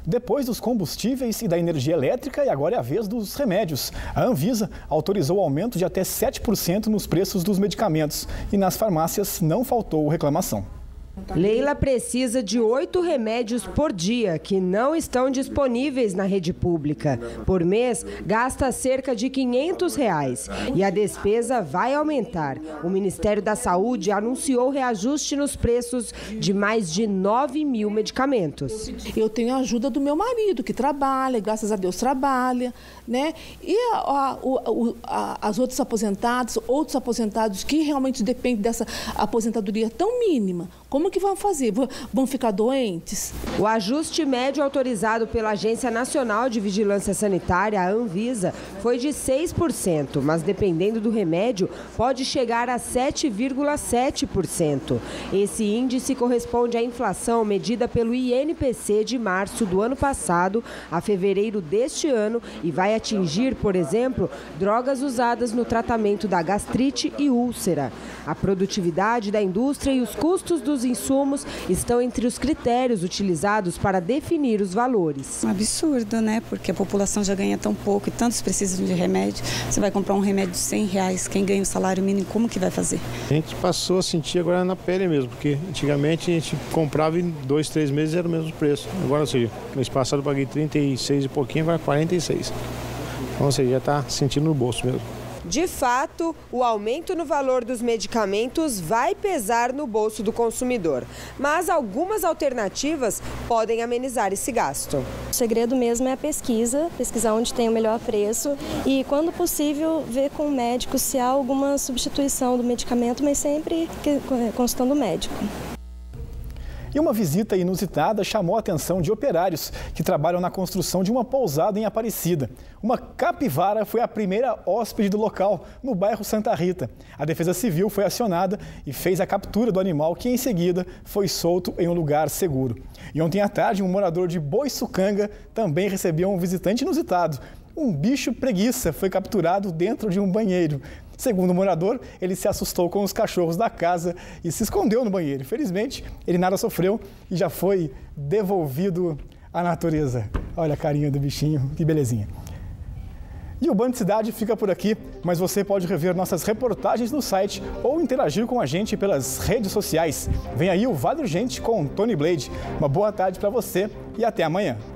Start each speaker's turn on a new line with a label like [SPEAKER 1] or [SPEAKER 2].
[SPEAKER 1] Depois dos combustíveis e da energia elétrica, e agora é a vez dos remédios. A Anvisa autorizou o aumento de até 7% nos preços dos medicamentos e nas farmácias não faltou reclamação.
[SPEAKER 2] Leila precisa de 8 remédios por dia que não estão disponíveis na rede pública. Por mês, gasta cerca de R$500 e a despesa vai aumentar. O Ministério da Saúde anunciou reajuste nos preços de mais de 9 mil medicamentos.
[SPEAKER 3] Eu tenho a ajuda do meu marido, que trabalha, graças a Deus trabalha, né? E as outros aposentados que realmente dependem dessa aposentadoria tão mínima, como que vão fazer? Vão ficar doentes?
[SPEAKER 2] O ajuste médio autorizado pela Agência Nacional de Vigilância Sanitária, a Anvisa, foi de 6%, mas dependendo do remédio, pode chegar a 7,7%. Esse índice corresponde à inflação medida pelo INPC de março do ano passado a fevereiro deste ano e vai atingir, por exemplo, drogas usadas no tratamento da gastrite e úlcera. A produtividade da indústria e os custos dos insumos estão entre os critérios utilizados para definir os valores.
[SPEAKER 4] Um absurdo, né? Porque a população já ganha tão pouco e tantos precisam de remédio. Você vai comprar um remédio de R$100, quem ganha o salário mínimo, como que vai fazer?
[SPEAKER 5] A gente passou a sentir agora na pele mesmo, porque antigamente a gente comprava em 2, 3 meses era o mesmo preço. Agora, ou seja, mês passado eu paguei 36 e pouquinho, agora 46. Então, ou seja, já está sentindo no bolso mesmo.
[SPEAKER 2] De fato, o aumento no valor dos medicamentos vai pesar no bolso do consumidor, mas algumas alternativas podem amenizar esse gasto.
[SPEAKER 6] O segredo mesmo é a pesquisar onde tem o melhor preço e, quando possível, ver com o médico se há alguma substituição do medicamento, mas sempre consultando o médico.
[SPEAKER 1] E uma visita inusitada chamou a atenção de operários que trabalham na construção de uma pousada em Aparecida. Uma capivara foi a primeira hóspede do local, no bairro Santa Rita. A Defesa Civil foi acionada e fez a captura do animal, que em seguida foi solto em um lugar seguro. E ontem à tarde, um morador de Boiçucanga também recebeu um visitante inusitado. Um bicho preguiça foi capturado dentro de um banheiro. Segundo o morador, ele se assustou com os cachorros da casa e se escondeu no banheiro. Infelizmente, ele nada sofreu e já foi devolvido à natureza. Olha a carinha do bichinho, que belezinha. E o Band Cidade fica por aqui, mas você pode rever nossas reportagens no site ou interagir com a gente pelas redes sociais. Vem aí o Vale Urgente com Tony Blade. Uma boa tarde para você e até amanhã.